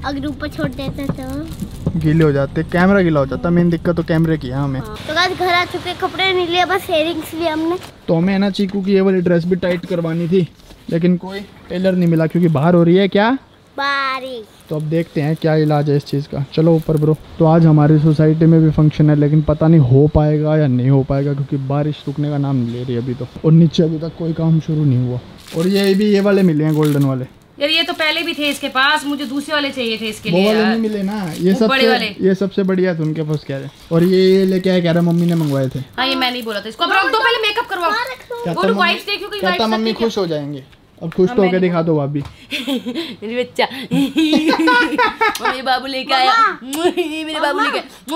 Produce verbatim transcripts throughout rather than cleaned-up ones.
अगर ऊपर छोड़ देते तो गीले हो जाते, कैमरा गीला हो जाता। मेन दिक्कत तो कैमरे की है हमें। तो गाइस घर आ चुके, कपड़े नहीं लिए, बस इयरिंग्स लिए हमने। तो हमें है ना चीकू की ये वाली ड्रेस भी टाइट करवानी थी, लेकिन कोई टेलर नहीं मिला क्योंकि बाहर हो रही है क्या बारिश। तो अब देखते हैं क्या इलाज है इस चीज़ का। चलो ऊपर ब्रो। तो आज हमारी सोसाइटी में भी फंक्शन है, लेकिन पता नहीं हो पाएगा या नहीं हो पाएगा क्योंकि बारिश रुकने का नाम नहीं ले रही अभी तो, और नीचे अभी तक कोई काम शुरू नहीं हुआ। और ये भी ये वाले मिले हैं गोल्डन वाले यार, ये तो पहले भी थे इसके पास, मुझे दूसरे वाले चाहिए थे इसके वो लिए वाले यार। नहीं मिले ना, ये वो बड़े वाले। सबसे ये सबसे बढ़िया थे उनके पास कह रहे। और ये ये लेके आए, कह रहे मम्मी ने मंगवाए थे। हाँ, ये मैं नहीं बोला था इसको। अब रख दो, पहले मेकअप करवाओ। कहता और मम्मी- वाइप्स देखो कि कहता वाइप्स मम्मी खुश हो जाएंगे। अब खुश तो होके दिखा दो भाभी। मेरी बच्चा मेरे बाबू लेके आया, मेरे बाबू लेके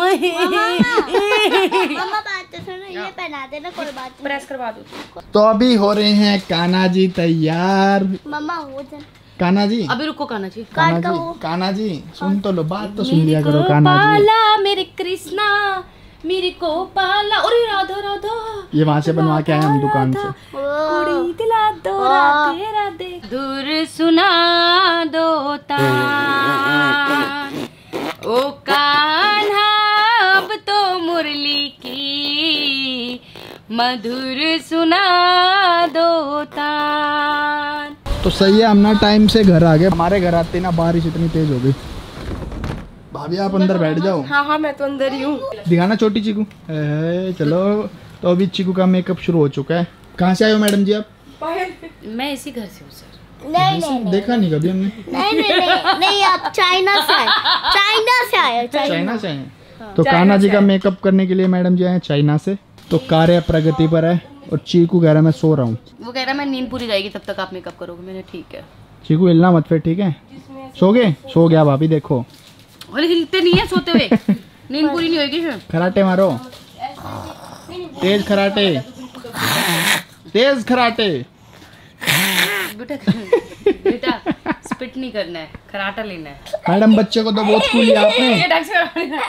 मम्मा बात तो सुनो, ये पहना देना, कोई बात नहीं। प्रेस करवा दो। तो अभी हो रहे हैं कान्हा जी तैयार। मम्मा हो जाए कान्हा जी, अभी रुको कान्हा जी। कान्हा का जी, वो। कान्हा जी सुन तो लो, बात तो सुन मेरे लिया को करो कान्हा जी। पाला मेरे कृष्णा, मेरे को पाला। अरे राधा राधा, ये वहाँ से बनवा के आए हम दुकान से। कुड़ी दिला दो राधे राधे, दूर सुना दो तान, ओ कान्हा अब तो मुरली की मधुर सुना दो तान। तो सही है, हम ना टाइम से घर आ गए। हमारे घर आते ना बारिश इतनी तेज हो गई। भाभी आप अंदर बैठ जाओ। हाँ हाँ मैं तो अंदर ही हूँ। दिखाना छोटी चीकू। ए, चलो तो अभी चीकू का मेकअप शुरू हो चुका है। कहाँ से आए हो मैडम जी आप? मैं इसी घर से हूँ सर। नहीं नहीं नहीं देखा नहीं कभी हमने। नहीं नहीं नहीं नहीं, आप चाइना से आए, चाइना से आए हो, चाइना। चाइना से आए। तो कान्हा जी का मेकअप करने के लिए मैडम जी आए चाइना से। तो कार्य प्रगति पर है और चीकू कह रहा है मैं सो रहा हूँ। वो कह रहा है मैं नींद पूरी जाएगी तब तक आप मेकअप करोगे। मैंने ठीक है। चीकू हिलना मत फिर, ठीक है? सो गए? सो गया भाभी देखो। अरे हिलते नहीं है सोते हुए, नींद पूरी नहीं होगी फिर। खराटे मारो, तेज खराटे, तेज खराटे। बेटा बेटा स्पिट नहीं करना है, खराटा लेना है। मैडम बच्चे को तो बहुत स्कूल लिया आपने। ये ढंग से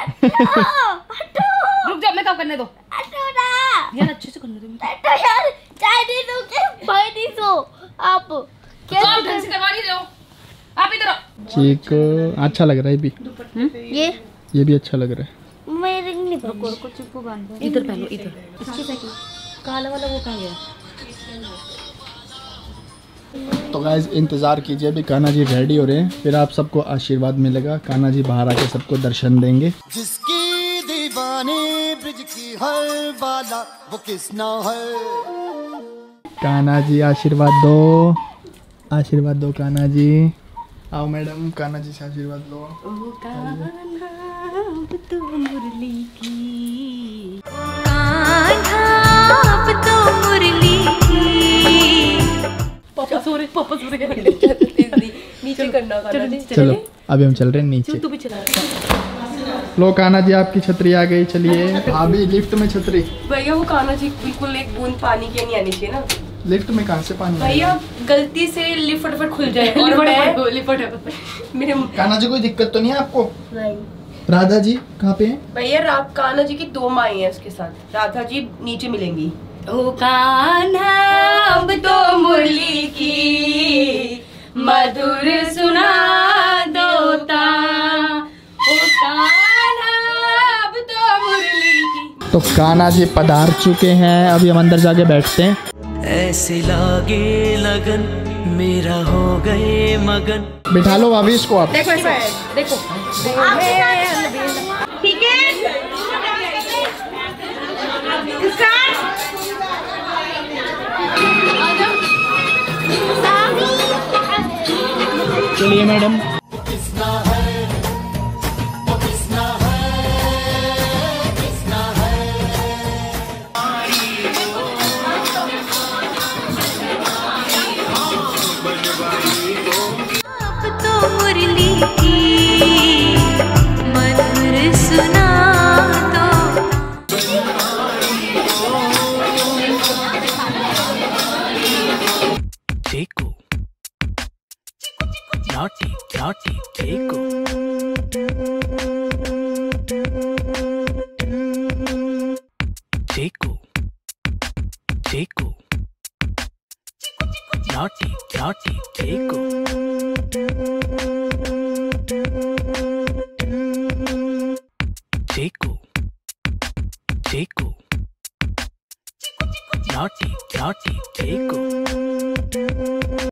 रुक जा, मेकअप करने दो यार, अच्छे से करने दो। तो यार चाइनीज हो के चाइनीज हो आप तो कैसे आप ढंग से करवा नहीं रहे हो, आप इधर आओ। चीकू अच्छा लग रहा है भी, ये ये भी अच्छा लग रहा है। मेरे नहीं पकड़ इधर पहनो, इधर काला वाला वो कहाँ गया? तो गाइस इंतजार कीजिए, अभी कान्हा जी रेडी हो रहे हैं, फिर आप सबको आशीर्वाद मिलेगा। कान्हा जी बाहर आके सबको दर्शन देंगे। जिसकी दीवाने ब्रिज की हर वाला वो किसना है। कान्हा जी आशीर्वाद दो, आशीर्वाद दो कान्हा जी। आओ मैडम, कान्हा जी से आशीर्वाद लो। ओ कान्हा अब तो मुरली की, कान्हा अब तो मुरली की। पापा सो रहे, पापा सो रहे। नीचे करना होगा जी। चलो अभी हम चल रहे हैं नीचे। तू भी चला। लो कान्हा जी आपकी छतरी आ गई, चलिए। अभी लिफ्ट में छतरी, भैया वो कान्हा जी बिल्कुल एक बूंद पानी के नहीं आनी चाहिए ना। लिफ्ट में कहाँ से पानी आएगा? भैया गलती से लिफ्ट फटाफट खुल जाए और मैं मेरे कान्हा जी कोई दिक्कत तो नहीं है आपको? राधा जी कहाँ पे हैं? भैया रा- कान्हा जी की दो माई है उसके साथ, राधा जी नीचे मिलेंगी। ओ कान्हा अब तो मुरली की मधुर सुना दो तान, ओ कान्हा अब तो मुरली की। तो कान्हा जी पधार चुके हैं, अभी हम अंदर जाके बैठते हैं। ऐसे लागे लगन मेरा हो गए मगन। बिठा लो भाभी इसको आप। देखो ऐसे, देखो ठीक है चलिए मैडम। अब तो मुरली की मधुर सुना दो। देखो naughty naughty देखो देखो देखो naughty naughty देखो Naughty Keiko.